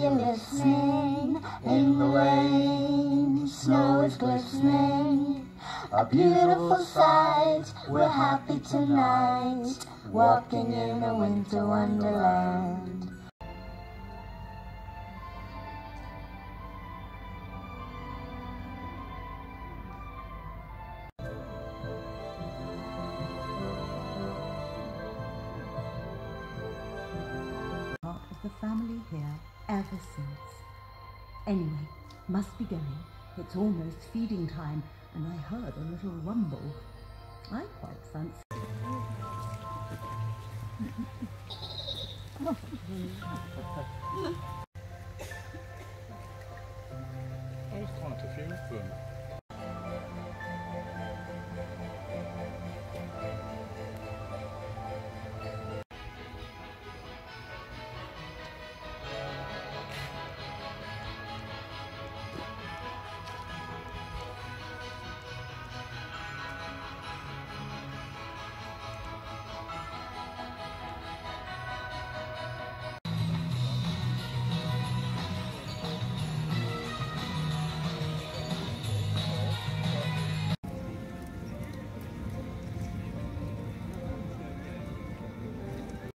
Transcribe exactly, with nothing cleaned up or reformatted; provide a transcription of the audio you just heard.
you listening? In the lane, snow is glistening. A beautiful sight, we're happy tonight, walking in a winter wonderland. Part of the family here ever since. Anyway, must be going. It's almost feeding time, and I heard a little rumble. I quite fancy. There's quite a few of them.